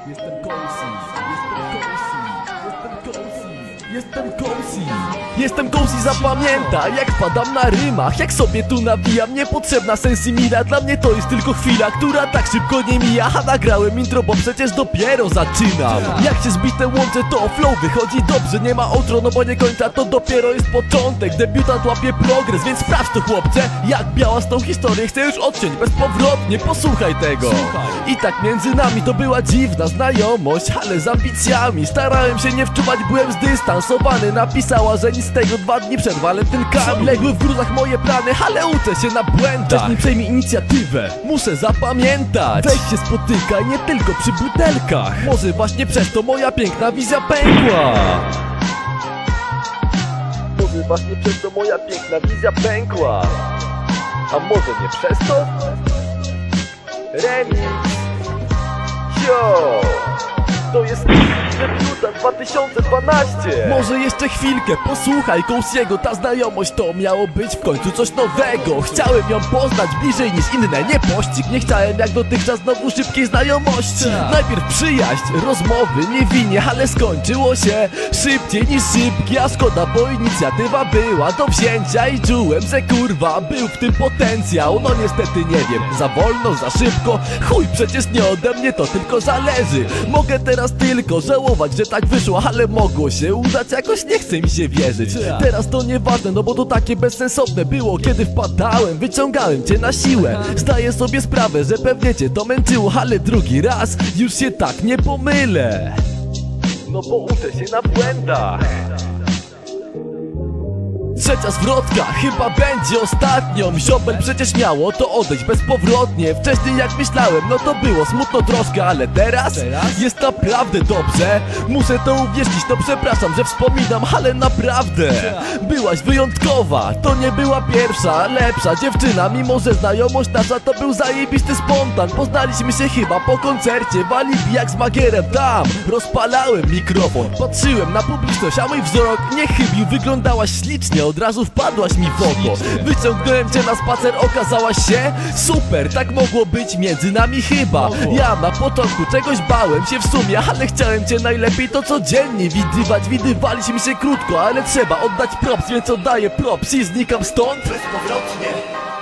Jestem cozy, jestem cozy, zapamiętaj jak wpadam na rymach, jak sobie tu nawijam. Niepotrzebna sensimila, dla mnie to jest tylko chwila, która tak szybko nie mija. A nagrałem intro, bo przecież dopiero zaczynam. Jak się zbite łączę, to flow wychodzi dobrze. Nie ma outro, no bo nie końca, to dopiero jest początek. Debiutant łapie progres, więc sprawdź to, chłopcze. Jak biała z tą historię, chcę już odciąć bezpowrotnie, posłuchaj tego. I tak między nami to była dziwna znajomość, ale z ambicjami starałem się nie wczuwać, byłem zdystansowany. Napisała, że nic z tego 2 dni przed walentynkami. Legły w gruzach moje plany, ale uczę się na błędach. Wcześniej przejmij inicjatywę, muszę zapamiętać. Weź się spotykaj, nie tylko przy butelkach. Może właśnie przez to moja piękna wizja pękła. Może właśnie przez to moja piękna wizja pękła. A może nie przez to? Remix. Yo! To jest debiutant 2012. Może jeszcze chwilkę, posłuchaj Cozy'ego. Ta znajomość to miało być w końcu coś nowego. Chciałem ją poznać bliżej niż inne, nie pościg. Nie chciałem jak dotychczas znowu szybkiej znajomości. Najpierw przyjaźń, rozmowy, niewinnie, ale skończyło się szybciej niż szybki. A szkoda, bo inicjatywa była do wzięcia i czułem, że kurwa był w tym potencjał. No niestety nie wiem, za wolno, za szybko. Chuj, przecież nie ode mnie to tylko zależy. Mogę teraz tylko żałować, że tak wyszło, ale mogło się udać, jakoś nie chce mi się wierzyć. Teraz to nieważne, no bo to takie bezsensowne było, kiedy wpadałem, wyciągałem cię na siłę. Zdaję sobie sprawę, że pewnie cię to męczyło, ale drugi raz już się tak nie pomylę. No bo uczę się na błędach. Trzecia zwrotka, chyba będzie ostatnią. Ziobel przecież miało to odejść bezpowrotnie. Wcześniej jak myślałem, no to było smutno troszkę, ale teraz jest naprawdę dobrze. Muszę to uwierzyć, to przepraszam, że wspominam, ale naprawdę byłaś wyjątkowa. To nie była pierwsza, lepsza dziewczyna. Mimo że znajomość nasza to był zajebisty spontan. Poznaliśmy się chyba po koncercie w Alibi, jak z Magierem tam rozpalałem mikrofon. Patrzyłem na publiczność, a mój wzrok nie chybił. Wyglądałaś ślicznie, od razu wpadłaś mi w oko. Wyciągnąłem cię na spacer, okazałaś się super, tak mogło być między nami chyba. Ja na początku czegoś bałem się w sumie, ale chciałem cię najlepiej to codziennie widywać. Widywaliśmy się krótko, ale trzeba oddać props, więc oddaję props i znikam stąd bezpowrotnie.